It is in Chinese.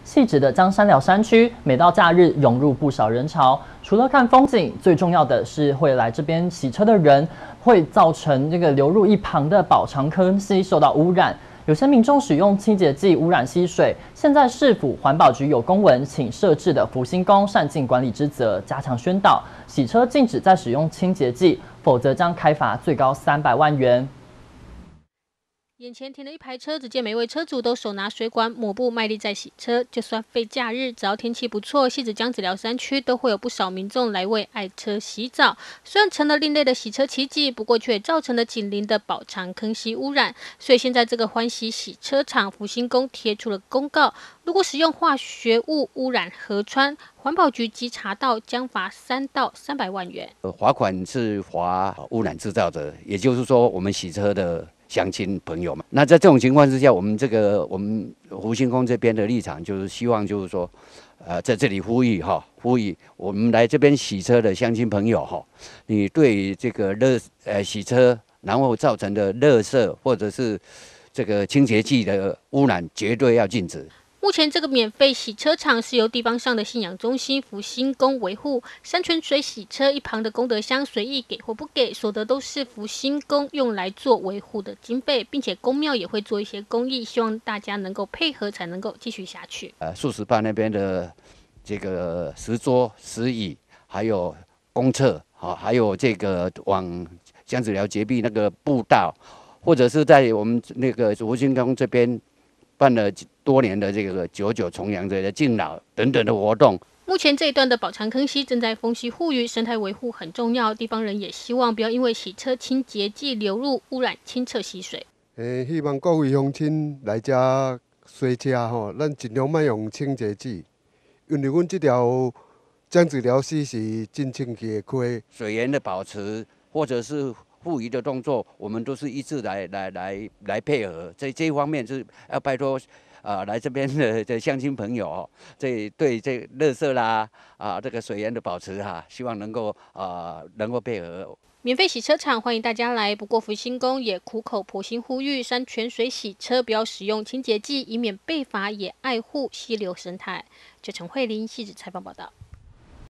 汐止的江山寮山区，每到假日涌入不少人潮。除了看风景，最重要的是会来这边洗车的人，会造成这个流入一旁的宝长坑溪受到污染。有些民众使用清洁剂污染溪水，现在市府环保局有公文，请设置的福星宫善尽管理之责，加强宣导，洗车禁止再使用清洁剂，否则将开罚最高300万元。 眼前停了一排车，只见每位车主都手拿水管、抹布，卖力在洗车。就算非假日，只要天气不错，汐止江子寮山区都会有不少民众来为爱车洗澡。虽然成了另类的洗车奇迹，不过却造成了紧邻的宝长坑溪污染。所以现在这个欢喜洗车场福星宫贴出了公告，如果使用化学物污染河川，环保局稽查到将罚3到300万元。 罚款是罚污染制造者，也就是说我们洗车的 乡亲朋友们，那在这种情况之下，我们福星宫这边的立场就是希望，就是说，在这里呼吁我们来这边洗车的乡亲朋友你对这个洗车然后造成的垃圾或者是这个清洁剂的污染，绝对要禁止。 目前这个免费洗车场是由地方上的信仰中心福星宫维护，山泉水洗车一旁的功德箱随意给或不给，所得都是福星宫用来做维护的经费，并且公庙也会做一些公益，希望大家能够配合，才能够继续下去。 素食吧那边的这个石桌、石椅，还有公厕，还有这个往江子寮洁壁那个步道，或者是在我们那个福星宫这边 办了多年的这个99重阳节的敬老等等的活动。 目前这一段的宝长坑溪正在封溪护育，生态维护很重要。地方人也希望不要因为洗车清洁剂流入污染清澈溪水。 希望各位乡亲来这洗车咱尽量莫用清洁剂，因为阮这条江子寮溪是真清气的溪， 水源的保持或者是 护渔的动作，我们都是一致来配合。这一方面是要拜托来这边的乡亲朋友对这垃圾啦这个水源的保持希望能够配合。 免费洗车场欢迎大家来，不过福星宫也苦口婆心呼吁山泉水洗车不要使用清洁剂，以免被罚，也爱护溪流生态。陈慧琳汐止采访报道。